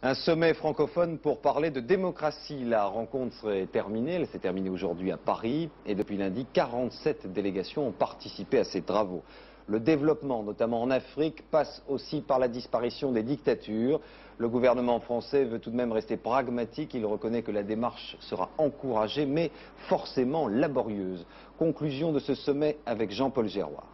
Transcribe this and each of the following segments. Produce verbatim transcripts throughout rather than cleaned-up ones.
Un sommet francophone pour parler de démocratie. La rencontre est terminée, elle s'est terminée aujourd'hui à Paris et depuis lundi, quarante-sept délégations ont participé à ces travaux. Le développement, notamment en Afrique, passe aussi par la disparition des dictatures. Le gouvernement français veut tout de même rester pragmatique. Il reconnaît que la démarche sera encouragée, mais forcément laborieuse. Conclusion de ce sommet avec Jean-Paul Géroard.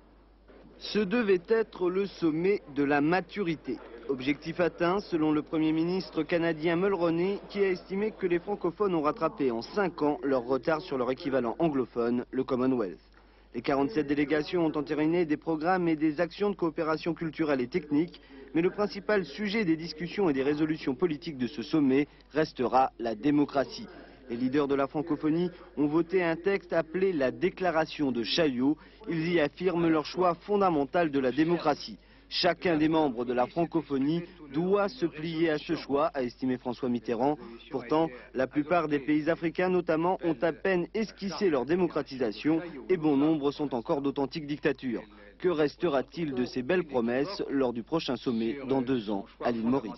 Ce devait être le sommet de la maturité. Objectif atteint selon le Premier ministre canadien Mulroney, qui a estimé que les francophones ont rattrapé en cinq ans leur retard sur leur équivalent anglophone, le Commonwealth. Les quarante-sept délégations ont entériné des programmes et des actions de coopération culturelle et technique, mais le principal sujet des discussions et des résolutions politiques de ce sommet restera la démocratie. Les leaders de la francophonie ont voté un texte appelé la déclaration de Chaillot. Ils y affirment leur choix fondamental de la démocratie. Chacun des membres de la francophonie doit se plier à ce choix, a estimé François Mitterrand. Pourtant, la plupart des pays africains notamment ont à peine esquissé leur démocratisation et bon nombre sont encore d'authentiques dictatures. Que restera-t-il de ces belles promesses lors du prochain sommet dans deux ans à l'île Maurice ?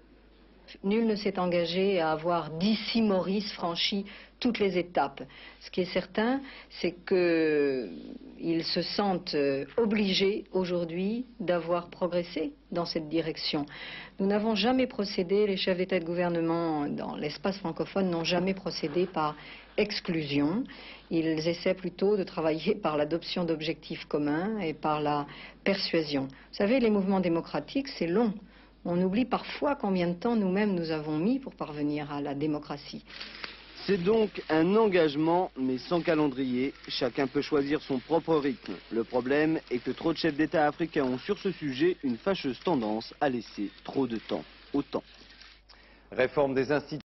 Nul ne s'est engagé à avoir d'ici Maurice franchi toutes les étapes. Ce qui est certain, c'est qu'ils se sentent obligés aujourd'hui d'avoir progressé dans cette direction. Nous n'avons jamais procédé, les chefs d'État et de gouvernement dans l'espace francophone n'ont jamais procédé par exclusion. Ils essaient plutôt de travailler par l'adoption d'objectifs communs et par la persuasion. Vous savez, les mouvements démocratiques, c'est long. On oublie parfois combien de temps nous-mêmes nous avons mis pour parvenir à la démocratie. C'est donc un engagement, mais sans calendrier. Chacun peut choisir son propre rythme. Le problème est que trop de chefs d'État africains ont sur ce sujet une fâcheuse tendance à laisser trop de temps au temps. Réforme des institutions.